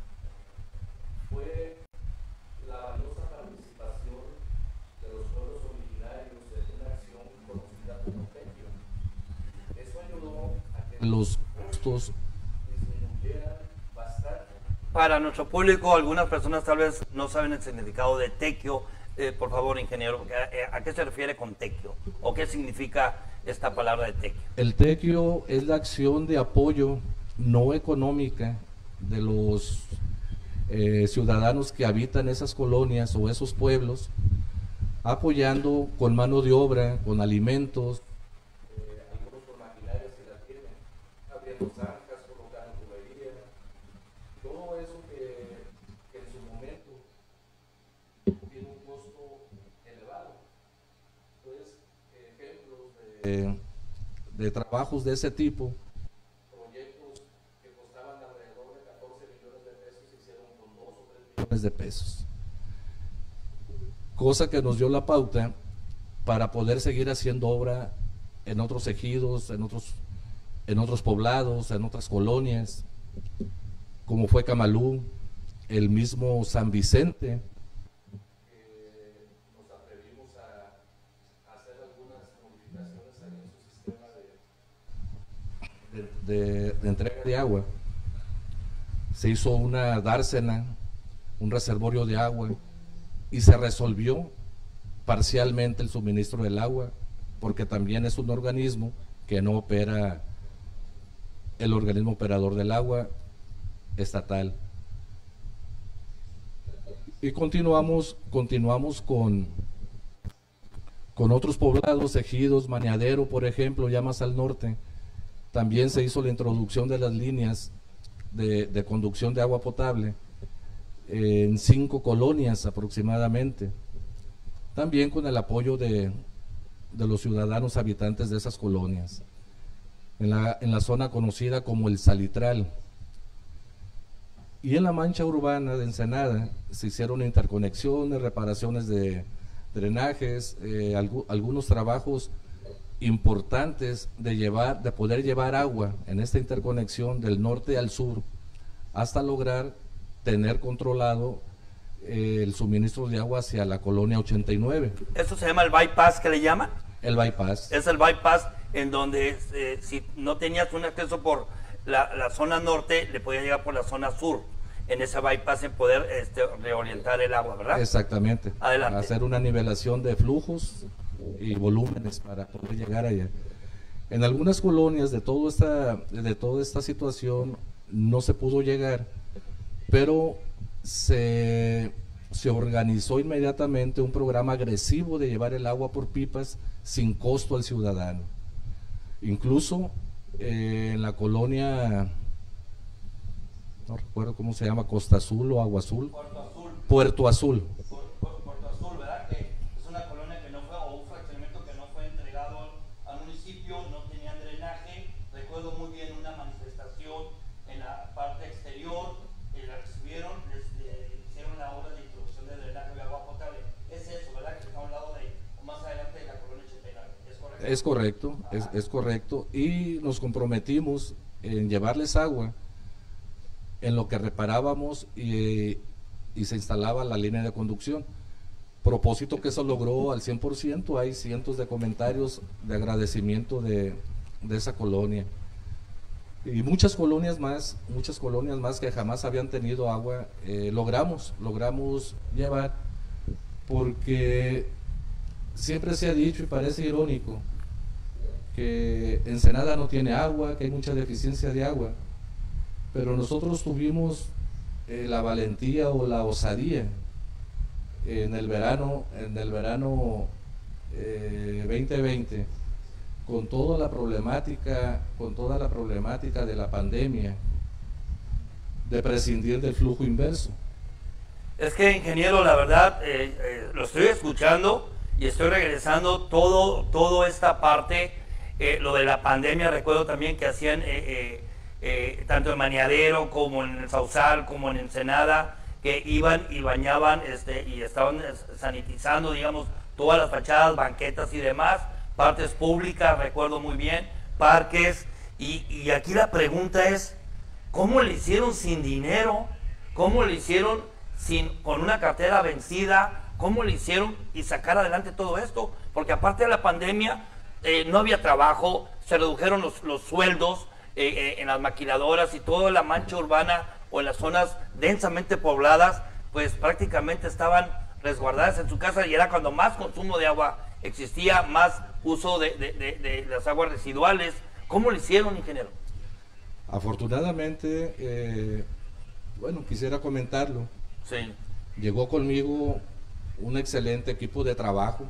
fue la valiosa participación de los pueblos originarios en una acción conocida como TECIO. Eso ayudó a que los costos disminuyeran bastante. Para nuestro público, algunas personas tal vez no saben el significado de TECIO. Por favor, ingeniero, ¿a qué se refiere con TECIO? ¿O qué significa esta palabra de TECIO? El TECIO es la acción de apoyo no económica de los ciudadanos que habitan esas colonias o esos pueblos, apoyando con mano de obra, con alimentos, algunos con maquinaria si la tienen, abriendo zanjas, colocando tubería, todo eso que en su momento tiene un costo elevado. Entonces, ejemplos de trabajos de ese tipo, proyectos que costaban alrededor de 14 millones de pesos se hicieron con 2 o 3 millones de pesos, cosa que nos dio la pauta para poder seguir haciendo obra en otros ejidos, en otros poblados, en otras colonias, como fue Camalú, el mismo San Vicente. Nos atrevimos a hacer algunas modificaciones en su sistema de entrega de agua. Se hizo una dársena, un reservorio de agua, y se resolvió parcialmente el suministro del agua, porque también es un organismo que no opera el organismo operador del agua estatal. Y continuamos con otros poblados, ejidos, Mañadero, por ejemplo, ya más al norte. También se hizo la introducción de las líneas de conducción de agua potable en 5 colonias aproximadamente, también con el apoyo de los ciudadanos habitantes de esas colonias, en la zona conocida como el Salitral. Y en la mancha urbana de Ensenada se hicieron interconexiones, reparaciones de drenajes, algunos trabajos importantes de poder llevar agua en esta interconexión del norte al sur, hasta lograr tener controlado el suministro de agua hacia la colonia 89. ¿Eso se llama el bypass que le llaman? El bypass. Es el bypass en donde si no tenías un acceso por la zona norte, le podía llegar por la zona sur. En ese bypass en poder reorientar el agua, ¿verdad? Exactamente. Adelante. Hacer una nivelación de flujos y volúmenes para poder llegar allá. En algunas colonias de toda esta situación no se pudo llegar, pero se organizó inmediatamente un programa agresivo de llevar el agua por pipas sin costo al ciudadano. Incluso en la colonia, no recuerdo cómo se llama, Costa Azul o Agua Azul. Puerto Azul. Puerto Azul, ¿verdad? Que es una colonia que no fue, o un fraccionamiento que no fue entregado al municipio, no tenían drenaje. Recuerdo muy bien una manifestación en la parte exterior, la recibieron, hicieron la obra de introducción de drenaje de agua potable. Es eso, ¿verdad? Que está a un lado de, o más adelante de la colonia Chetenal. ¿Es correcto? Es correcto. Y nos comprometimos en llevarles agua en lo que reparábamos y se instalaba la línea de conducción. Propósito que eso logró al 100%. Hay cientos de comentarios de agradecimiento de esa colonia. Y muchas colonias más que jamás habían tenido agua, logramos llevar, porque siempre se ha dicho, y parece irónico, que Ensenada no tiene agua, que hay mucha deficiencia de agua, pero nosotros tuvimos la valentía o la osadía en el verano 2020, con toda la problemática de la pandemia, de prescindir del flujo inverso. Es que, ingeniero, la verdad, lo estoy escuchando y estoy regresando todo esta parte, lo de la pandemia. Recuerdo también que hacían tanto en Maniadero como en el Sausal como en Ensenada, que iban y bañaban y estaban sanitizando, digamos, todas las fachadas, banquetas y demás, partes públicas, recuerdo muy bien, parques, y aquí la pregunta es, ¿cómo le hicieron sin dinero? ¿Cómo le hicieron con una cartera vencida? ¿Cómo le hicieron y sacar adelante todo esto? Porque aparte de la pandemia, no había trabajo, se redujeron los sueldos en las maquiladoras, y toda la mancha urbana o en las zonas densamente pobladas, pues prácticamente estaban resguardadas en su casa, y era cuando más consumo de agua existía, más uso de las aguas residuales. ¿Cómo lo hicieron, ingeniero? Afortunadamente, bueno, quisiera comentarlo. Sí. Llegó conmigo un excelente equipo de trabajo,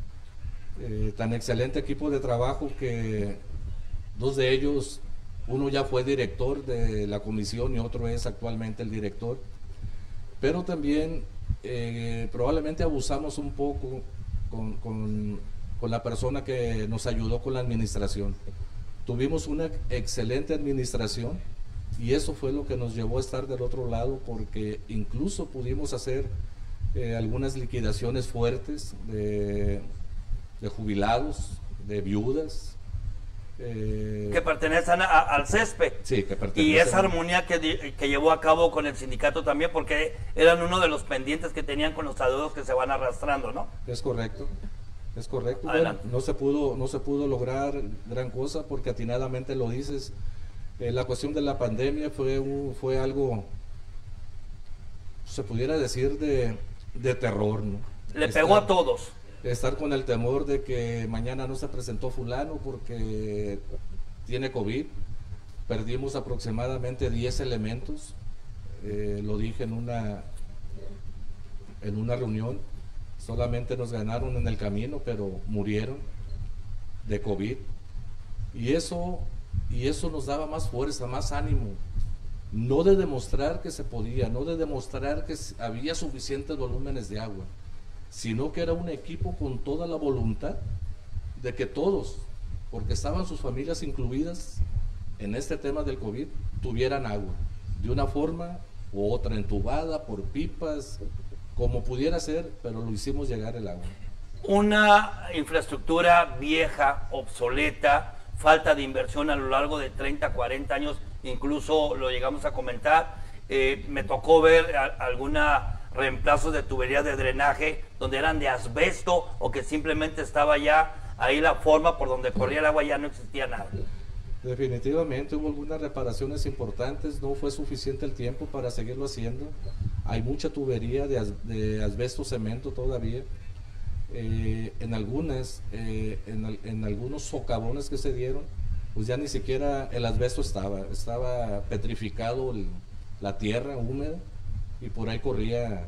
tan excelente equipo de trabajo que dos de ellos, uno ya fue director de la comisión y otro es actualmente el director, pero también probablemente abusamos un poco con la persona que nos ayudó con la administración. Tuvimos una excelente administración y eso fue lo que nos llevó a estar del otro lado, porque incluso pudimos hacer algunas liquidaciones fuertes de jubilados, de viudas, que pertenecen al CESPE. Sí, que pertenecen. Y esa armonía que llevó a cabo con el sindicato también, porque eran uno de los pendientes que tenían con los adeudos que se van arrastrando, ¿no? Es correcto. Bueno, no se pudo lograr gran cosa, porque atinadamente lo dices. La cuestión de la pandemia fue algo, se pudiera decir, de terror, ¿no? Le pegó a todos. Estar con el temor de que mañana no se presentó fulano porque tiene COVID. Perdimos aproximadamente 10 elementos, lo dije en una reunión. Solamente nos ganaron en el camino, pero murieron de COVID. Y eso nos daba más fuerza, más ánimo. No de demostrar que se podía, no de demostrar que había suficientes volúmenes de agua, sino que era un equipo con toda la voluntad de que todos, porque estaban sus familias incluidas en este tema del COVID, tuvieran agua, de una forma u otra, entubada, por pipas, como pudiera ser, pero lo hicimos llegar el agua. Una infraestructura vieja, obsoleta, falta de inversión a lo largo de 30, 40 años, incluso lo llegamos a comentar. Me tocó ver alguna reemplazos de tuberías de drenaje donde eran de asbesto, o que simplemente estaba ya ahí la forma por donde corría el agua, ya no existía nada. Definitivamente hubo algunas reparaciones importantes, no fue suficiente el tiempo para seguirlo haciendo. Hay mucha tubería de asbesto cemento todavía. En algunos socavones que se dieron, pues ya ni siquiera el asbesto estaba petrificado, la tierra húmeda, y por ahí corría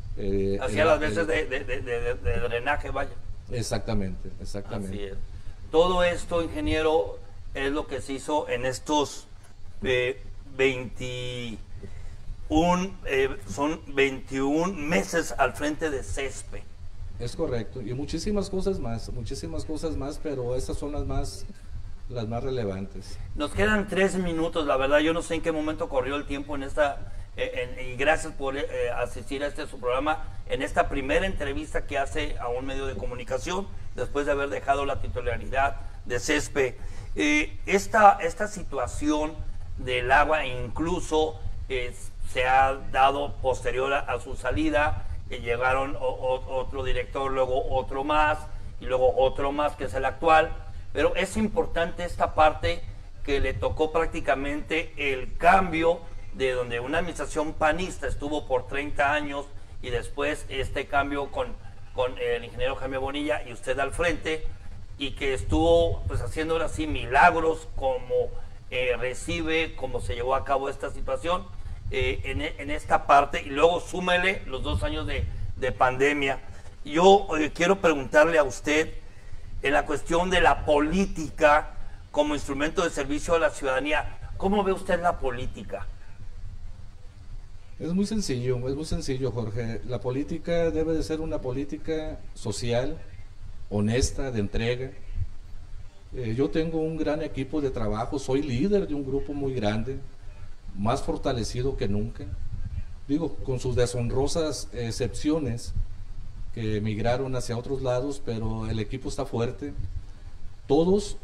hacía las veces de drenaje, vaya. Exactamente. Así es. todo esto, ingeniero, es lo que se hizo en estos 21 meses al frente de CESPE. Es correcto, y muchísimas cosas más, pero estas son las más relevantes. Nos quedan 3 minutos, la verdad, yo no sé en qué momento corrió el tiempo en esta, y gracias por asistir a su programa, en esta primera entrevista que hace a un medio de comunicación, después de haber dejado la titularidad de CESPE. Esta situación del agua incluso se ha dado posterior a su salida, llegaron otro director, luego otro más, y luego otro más que es el actual, pero es importante esta parte que le tocó prácticamente el cambio de donde una administración panista estuvo por 30 años y después este cambio con el ingeniero Jaime Bonilla y usted al frente, y que estuvo pues haciendo ahora sí milagros como recibe, como se llevó a cabo esta situación en esta parte, y luego súmele los 2 años de pandemia. Yo quiero preguntarle a usted en la cuestión de la política como instrumento de servicio a la ciudadanía, ¿cómo ve usted la política? Es muy sencillo, Jorge. La política debe de ser una política social, honesta, de entrega. Yo tengo un gran equipo de trabajo, soy líder de un grupo muy grande, más fortalecido que nunca. Digo, con sus deshonrosas excepciones que emigraron hacia otros lados, pero el equipo está fuerte. Todos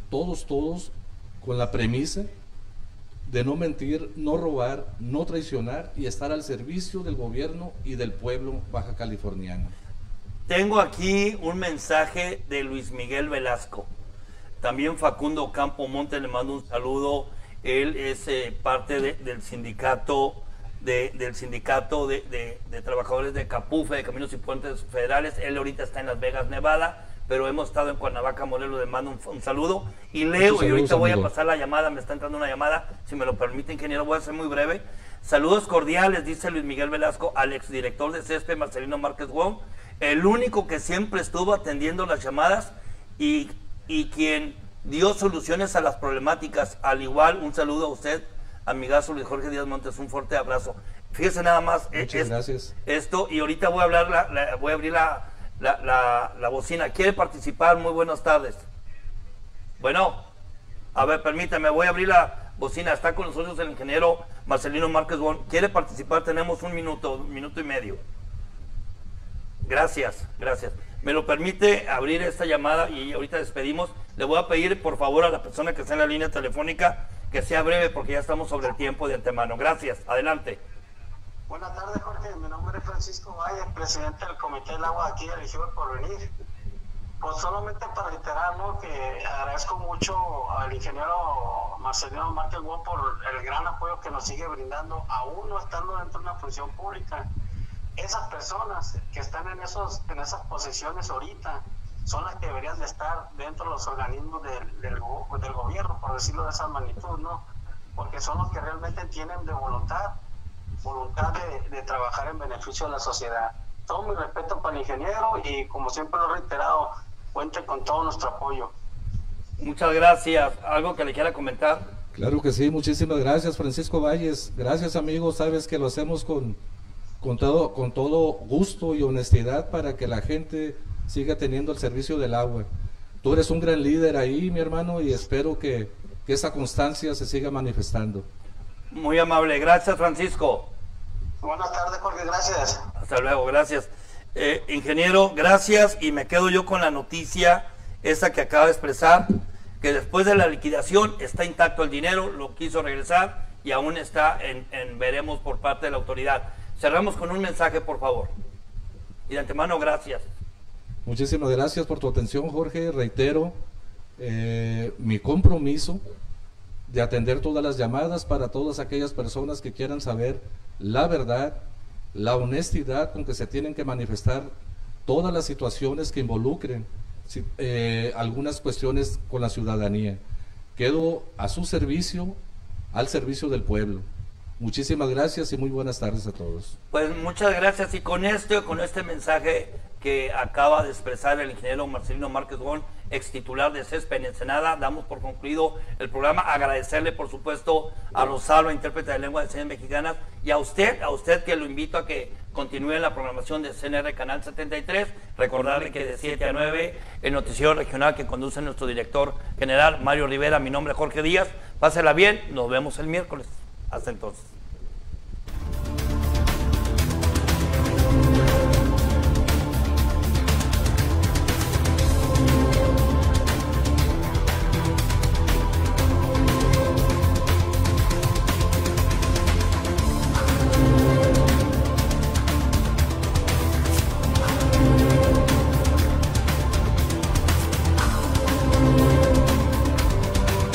con la premisa de no mentir, no robar, no traicionar y estar al servicio del gobierno y del pueblo baja californiano. Tengo aquí un mensaje de Luis Miguel Velasco. También Facundo Campo Monte le mando un saludo. Él es parte del sindicato de trabajadores de Capufe, de Caminos y Puentes Federales. Él ahorita está en Las Vegas, Nevada, pero hemos estado en Cuernavaca, Morelos. Le mando un saludo. Y Leo, y ahorita voy a pasar la llamada, me está entrando una llamada, si me lo permite, ingeniero, voy a ser muy breve. Saludos cordiales, dice Luis Miguel Velasco, al exdirector de CESPE, Marcelino Márquez Wong, el único que siempre estuvo atendiendo las llamadas y quien dio soluciones a las problemáticas. Al igual, un saludo a usted, amigazo Luis Jorge Díaz Montes, un fuerte abrazo. Fíjese nada más, gracias. Esto, y ahorita voy a hablar, voy a abrir la bocina. ¿Quiere participar? Muy buenas tardes. Bueno, a ver, permítame, voy a abrir la bocina. Está con nosotros el ingeniero Marcelino Márquez Bon. ¿Quiere participar? Tenemos un minuto y medio. Gracias. ¿Me lo permite abrir esta llamada y ahorita despedimos? Le voy a pedir, por favor, a la persona que está en la línea telefónica que sea breve porque ya estamos sobre el tiempo de antemano. Gracias. Adelante. Buenas tardes, Jorge. Mi nombre es Francisco Valle, presidente del Comité del Agua aquí de Elegir El Porvenir. Pues solamente para reiterar, ¿no?, que agradezco mucho al ingeniero Marcelino Márquez Wong por el gran apoyo que nos sigue brindando, aún no estando dentro de una función pública. Esas personas que están en esas posiciones ahorita son las que deberían de estar dentro de los organismos del gobierno, por decirlo de esa magnitud, ¿no? Porque son los que realmente tienen de voluntad de trabajar en beneficio de la sociedad. Todo mi respeto para el ingeniero y, como siempre lo he reiterado, cuente con todo nuestro apoyo. Muchas gracias. ¿Algo que le quiera comentar? Claro que sí, muchísimas gracias, Francisco Valles. Gracias, amigos. Sabes que lo hacemos con todo gusto y honestidad para que la gente siga teniendo el servicio del agua. Tú eres un gran líder ahí, mi hermano, y espero que esa constancia se siga manifestando. Muy amable. Gracias, Francisco. Buenas tardes, Jorge. Gracias. Hasta luego. Gracias. Ingeniero, gracias, y me quedo yo con la noticia esa que acaba de expresar, que después de la liquidación está intacto el dinero, lo quiso regresar y aún está en veremos por parte de la autoridad. Cerramos con un mensaje, por favor. Y de antemano, gracias. Muchísimas gracias por tu atención, Jorge. Reitero mi compromiso de atender todas las llamadas para todas aquellas personas que quieran saber la verdad, la honestidad con que se tienen que manifestar todas las situaciones que involucren algunas cuestiones con la ciudadanía. Quedo a su servicio, al servicio del pueblo. Muchísimas gracias y muy buenas tardes a todos. Pues muchas gracias, y con este mensaje que acaba de expresar el ingeniero Marcelino Márquez Gómez, ex titular de CESPE en Ensenada, damos por concluido el programa. Agradecerle, por supuesto, a Rosalba, intérprete de lengua de señas mexicanas, y a usted que lo invito a que continúe en la programación de CNR Canal 73. Recordarle que de 7 a 9 el noticiero regional que conduce nuestro director general Mario Rivera. Mi nombre es Jorge Díaz. Pásela bien, nos vemos el miércoles. Hasta entonces.